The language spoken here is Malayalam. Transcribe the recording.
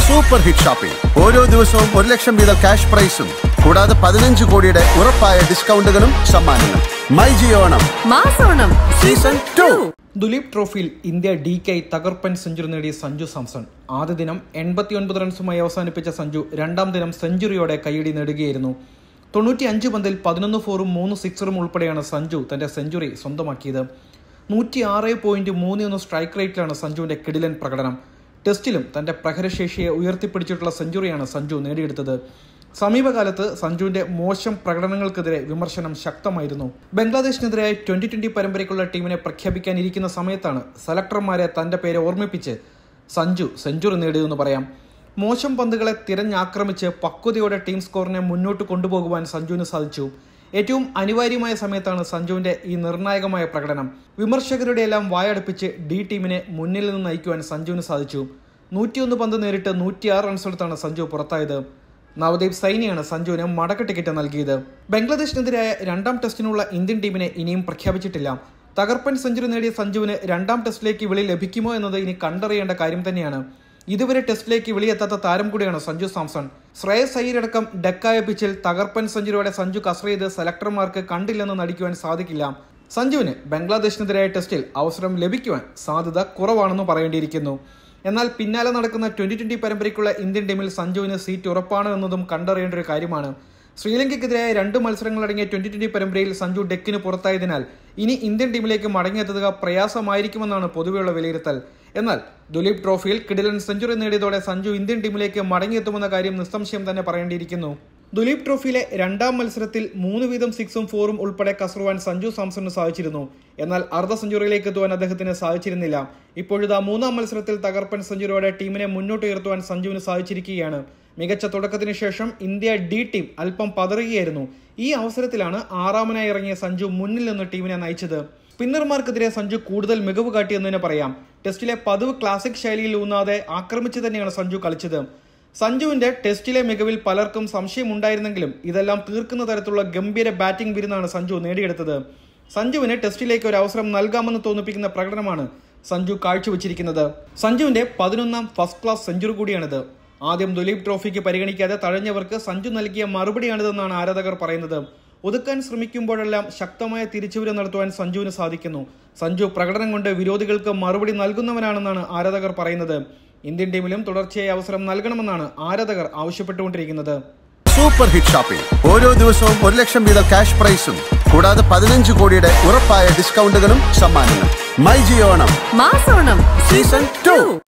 Super hit shopping. ഓരോ ദിവസവും 1 ലക്ഷം വീതം ക്യാഷ് പ്രൈസും കൂടാതെ 15 കോടിയുടെ ഉറപ്പായ ഡിസ്കൗണ്ടുകളും സമ്മാനങ്ങളും. മൈജി ഓണം മാസോണം സീസൺ 2. ദുലീപ് ട്രോഫിയിൽ ഇന്ത്യ DK തകർപ്പൻ സെഞ്ചുറി നേടിയ സഞ്ജു സാംസൺ. ആദ്യ ദിനം 89 റൺസുമായി അവസാനിപ്പിച്ച സഞ്ജു രണ്ടാം ദിനം സെഞ്ചുറിയോടെ കൈയടി നേടുകയായിരുന്നു. 95 പന്തിൽ 11 ഫോറും 3 സിക്സറും ഉൾപ്പെടെയാണ് സഞ്ജു തന്റെ സെഞ്ചുറി സ്വന്തമാക്കിയത്. 106.31 സ്ട്രൈക്ക് റേറ്റിലാണ് സഞ്ജുവിന്റെ കിടിലൻ പ്രകടനം. ടെസ്റ്റിലും തന്റെ പ്രഹരശേഷിയെ ഉയർത്തിപ്പിടിച്ചിട്ടുള്ള സെഞ്ചുറിയാണ് സഞ്ജു നേടിയെടുത്തത്. സമീപകാലത്ത് സഞ്ജുവിന്റെ മോശം പ്രകടനങ്ങൾക്കെതിരെ വിമർശനം ശക്തമായിരുന്നു. ബംഗ്ലാദേശിനെതിരായ 2020 പരമ്പരയ്ക്കുള്ള ടീമിനെ പ്രഖ്യാപിക്കാനിരിക്കുന്ന സമയത്താണ് സെലക്ടർമാരെ തന്റെ പേര് ഓർമ്മിപ്പിച്ച് സഞ്ജു സെഞ്ചുറി നേടിയതെന്ന് പറയാം. മോശം പന്തുകളെ തിരഞ്ഞാക്രമിച്ച് പക്വതയോടെ ടീം സ്കോറിനെ മുന്നോട്ട് കൊണ്ടുപോകുവാൻ സഞ്ജുവിന് സാധിച്ചു. ഏറ്റവും അനിവാര്യമായ സമയത്താണ് സഞ്ജുവിന്റെ ഈ നിർണായകമായ പ്രകടനം. വിമർശകരുടെ എല്ലാം വായടപ്പിച്ച് ഡി ടീമിനെ മുന്നിൽ നിന്ന് നയിക്കുവാൻ സഞ്ജുവിന് സാധിച്ചു. 101 പന്ത് നേരിട്ട് 106 റൺസെടുത്താണ് സഞ്ജു പുറത്തായത്. നവദീപ് സൈനിയാണ് സഞ്ജുവിന് മടക്ക ടിക്കറ്റ് നൽകിയത്. ബംഗ്ലാദേശിനെതിരായ രണ്ടാം ടെസ്റ്റിനുള്ള ഇന്ത്യൻ ടീമിനെ ഇനിയും പ്രഖ്യാപിച്ചിട്ടില്ല. തകർപ്പൻ സെഞ്ചുറി നേടിയ സഞ്ജുവിന് രണ്ടാം ടെസ്റ്റിലേക്ക് വിളി ലഭിക്കുമോ എന്നത് ഇനി കണ്ടറിയേണ്ട കാര്യം തന്നെയാണ്. ഇതുവരെ ടെസ്റ്റിലേക്ക് വിളിയെത്താത്ത താരം കൂടിയാണ് സഞ്ജു സാംസൺ. ശ്രേയസ് അയ്യരടക്കം ഡെക്കായ പിച്ചിൽ തകർപ്പൻ സെഞ്ചുറിയോടെ സഞ്ജു കസർ ചെയ്ത് സെലക്ടർമാർക്ക് കണ്ടില്ലെന്ന് നടിക്കുവാൻ സാധിക്കില്ല. സഞ്ജുവിന് ബംഗ്ലാദേശിനെതിരായ ടെസ്റ്റിൽ അവസരം ലഭിക്കുവാൻ സാധ്യത കുറവാണെന്ന് പറയേണ്ടിയിരിക്കുന്നു. എന്നാൽ പിന്നാലെ നടക്കുന്ന 2020 പരമ്പരയ്ക്കുള്ള ഇന്ത്യൻ ടീമിൽ സഞ്ജുവിന് സീറ്റ് ഉറപ്പാണ് എന്നതും കണ്ടറിയേണ്ട ഒരു കാര്യമാണ്. ശ്രീലങ്കയ്ക്കെതിരായ 2 മത്സരങ്ങളടങ്ങിയ 2020 പരമ്പരയിൽ സഞ്ജു ഡെക്കിന് പുറത്തായതിനാൽ ഇനി ഇന്ത്യൻ ടീമിലേക്ക് മടങ്ങിയെത്തുക പ്രയാസമായിരിക്കുമെന്നാണ് പൊതുവെയുള്ള വിലയിരുത്തൽ. എന്നാൽ ദുലീപ് ട്രോഫിയിൽ കിടിലൻ സെഞ്ചുറി നേടിയതോടെ സഞ്ജു ഇന്ത്യൻ ടീമിലേക്ക് മടങ്ങിയെത്തുമെന്ന കാര്യം നിസ്സംശയം തന്നെ പറയേണ്ടിയിരിക്കുന്നു. ദുലീപ് ട്രോഫിയിലെ രണ്ടാം മത്സരത്തിൽ 3 വീതം 6ഉം 4ഉം ഉൾപ്പെടെ കസറുവാൻ സഞ്ജു സാംസണിന് സാധിച്ചിരുന്നു. എന്നാൽ അർദ്ധ സെഞ്ചുറിയിലേക്ക് എത്തുവാൻ അദ്ദേഹത്തിന് സാധിച്ചിരുന്നില്ല. ഇപ്പോഴിതാ 3ാം മത്സരത്തിൽ തകർപ്പൻ സെഞ്ചുറിയോടെ ടീമിനെ മുന്നോട്ടുയർത്തുവാൻ സഞ്ജുവിന് സാധിച്ചിരിക്കുകയാണ്. മികച്ച തുടക്കത്തിന് ശേഷം ഇന്ത്യ ഡി ടീം അല്പം പതറുകയായിരുന്നു. ഈ അവസരത്തിലാണ് 6ാമനായി ഇറങ്ങിയ സഞ്ജു മുന്നിൽ നിന്ന് ടീമിനെ നയിച്ചത്. സ്പിന്നർമാർക്കെതിരെ സഞ്ജു കൂടുതൽ മികവ് കാട്ടിയെന്ന് പറയാം. ടെസ്റ്റിലെ പതിവ് ക്ലാസിക് ശൈലിയിൽ ഊന്നാതെ ആക്രമിച്ച് തന്നെയാണ് സഞ്ജു കളിച്ചത്. സഞ്ജുവിന്റെ ടെസ്റ്റിലെ മികവിൽ പലർക്കും സംശയമുണ്ടായിരുന്നെങ്കിലും ഇതെല്ലാം തീർക്കുന്ന തരത്തിലുള്ള ഗംഭീര ബാറ്റിംഗ് വിരുന്നാണ് സഞ്ജു നേടിയെടുത്തത്. സഞ്ജുവിന് ടെസ്റ്റിലേക്ക് ഒരു അവസരം നൽകാമെന്ന് തോന്നിപ്പിക്കുന്ന പ്രകടനമാണ് സഞ്ജു കാഴ്ചവെച്ചിരിക്കുന്നത്. സഞ്ജുവിന്റെ 11ാം ഫസ്റ്റ് ക്ലാസ് സെഞ്ചുറി കൂടിയാണിത്. ആദ്യം ദുലീപ് ട്രോഫിക്ക് പരിഗണിക്കാതെ തഴഞ്ഞവർക്ക് സഞ്ജു നൽകിയ മറുപടിയാണിതെന്നാണ് ആരാധകർ പറയുന്നത്. ഒതുക്കാൻ ശ്രമിക്കുമ്പോഴെല്ലാം ശക്തമായ തിരിച്ചുവരവ് നടത്തുവാൻ സഞ്ജുവിന് സാധിക്കുന്നു. സഞ്ജു പ്രകടനം കൊണ്ട് വിരോധികൾക്ക് മറുപടി നൽകുന്നവനാണെന്നാണ് ആരാധകർ പറയുന്നത്. ഇന്ത്യൻ ടീമിലും തുടർച്ചയായി അവസരം നൽകണമെന്നാണ് ആരാധകർ ആവശ്യപ്പെട്ടുകൊണ്ടിരിക്കുന്നത്. Super hit shopping. ഓരോ ദിവസവും 1 ലക്ഷം വീതം ക്യാഷ് പ്രൈസും കൂടാതെ 15 കോടിയുടെ ഉറപ്പായ ഡിസ്കൗണ്ടുകളും സമ്മാനങ്ങളും. മൈജി ഓണം മാസോണം സീസൺ 2.